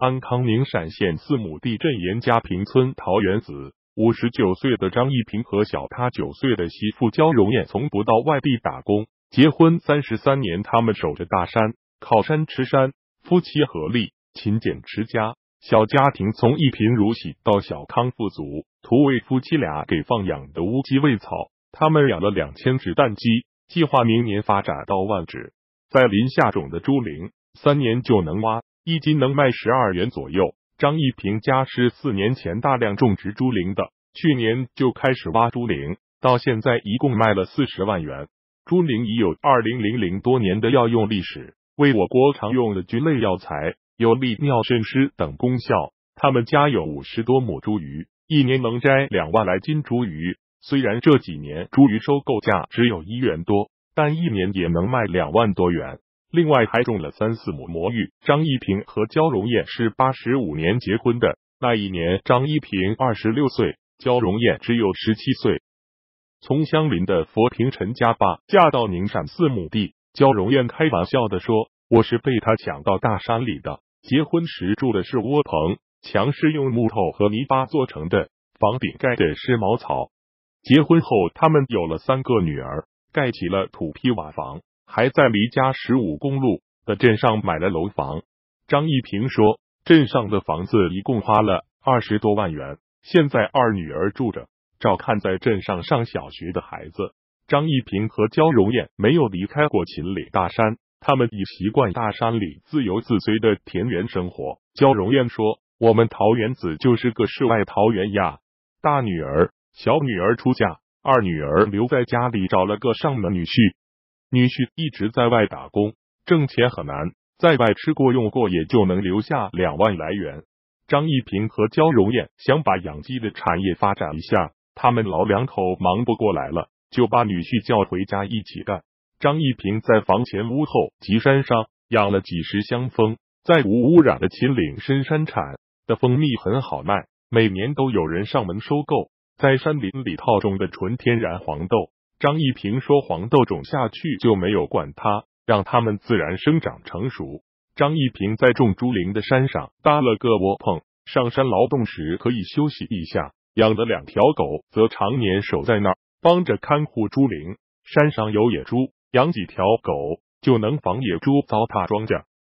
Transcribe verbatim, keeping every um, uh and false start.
安康宁陕县四亩地镇严家坪村桃园子，五十九岁的张一平和小他九岁的媳妇焦荣艳从不到外地打工，结婚三十三年，他们守着大山，靠山吃山，夫妻合力，勤俭持家。小家庭从一贫如洗到小康富足，图为夫妻俩给放养的乌鸡喂草。他们养了两千只蛋鸡，计划明年发展到万只。在林下种的猪苓，三年就能挖，一斤能卖十二元左右。张一平家是四年前大量种植猪苓的，去年就开始挖猪苓，到现在一共卖了四十万元。猪苓已有二零零零多年的药用历史，为我国常用的菌类药材，有利尿渗湿等功效。他们家有五十多亩猪鱼，一年能摘两万来斤猪鱼。虽然这几年猪鱼收购价只有一元多，但一年也能卖两万多元。另外还种了三四亩魔芋。张一平和焦荣艳是八十五年结婚的，那一年张一平二十六岁，焦荣艳只有十七岁。从相邻的佛坪陈家坝嫁到宁陕四亩地，焦荣艳开玩笑的说：“我是被他抢到大山里的。”结婚时住的是窝棚，墙是用木头和泥巴做成的，房顶盖的是茅草。结婚后，他们有了三个女儿，盖起了土坯瓦房，还在离家十五公路的镇上买了楼房。张一平说，镇上的房子一共花了二十多万元，现在二女儿住着，照看在镇上上小学的孩子。张一平和焦荣艳没有离开过秦岭大山，他们已习惯大山里自由自随的田园生活。焦荣艳说，我们桃园子就是个世外桃源呀。大女儿、小女儿出嫁，二女儿留在家里找了个上门女婿。女婿一直在外打工，挣钱很难，在外吃过用过也就能留下两万来元。张一平和焦荣艳想把养鸡的产业发展一下，他们老两口忙不过来了，就把女婿叫回家一起干。张一平在房前屋后及山上养了几十箱蜂，在无污染的秦岭深山产的蜂蜜很好卖，每年都有人上门收购。在山林里套种的纯天然黄豆，张一平说黄豆种下去就没有管它，让它们自然生长成熟。张一平在种猪苓的山上搭了个窝棚，上山劳动时可以休息一下，养的两条狗则常年守在那儿，帮着看护猪苓。山上有野猪，养几条狗就能防野猪糟蹋庄稼。